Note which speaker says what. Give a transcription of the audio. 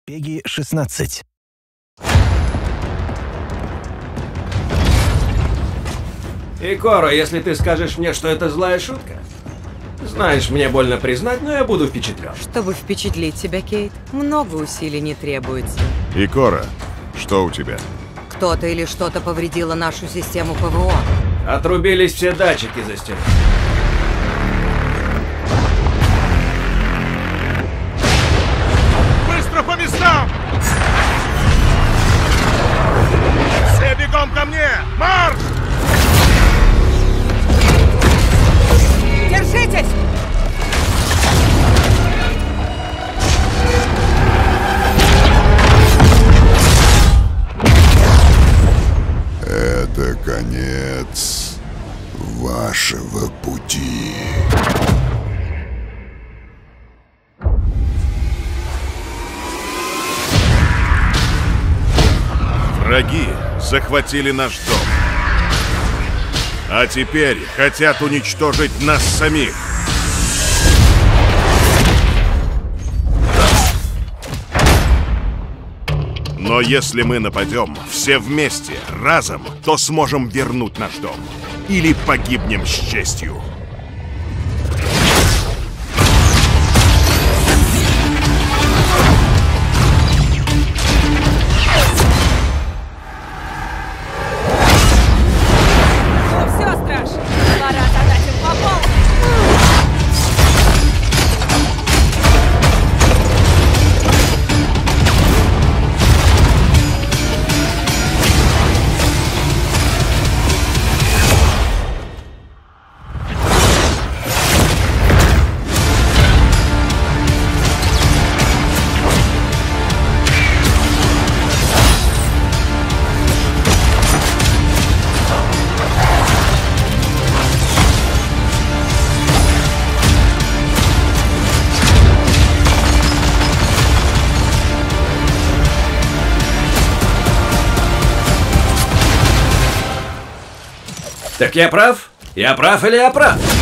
Speaker 1: Пеги 16.
Speaker 2: Икоро, если ты скажешь мне, что это злая шутка, знаешь, мне больно признать, но я буду впечатлен.
Speaker 3: Чтобы впечатлить тебя, Кейт, много усилий не требуется.
Speaker 4: Икоро, что у тебя?
Speaker 3: Кто-то или что-то повредило нашу систему ПВО.
Speaker 2: Отрубились все датчики за стеной.
Speaker 4: Быстро по местам! Все бегом ко мне! Марш!
Speaker 3: Держитесь!
Speaker 5: Это конец вашего пути.
Speaker 4: Враги захватили наш дом. А теперь хотят уничтожить нас самих. Но если мы нападем все вместе, разом, то сможем вернуть наш дом. Или погибнем с честью.
Speaker 3: Ну все, страж, пора задать им по полной.
Speaker 2: Так я прав? Я прав или я прав?